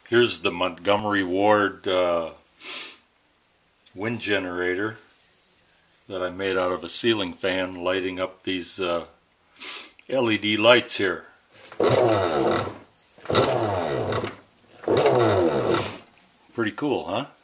Here's the Montgomery Ward wind generator that I made out of a ceiling fan, lighting up these LED lights here. Pretty cool, huh?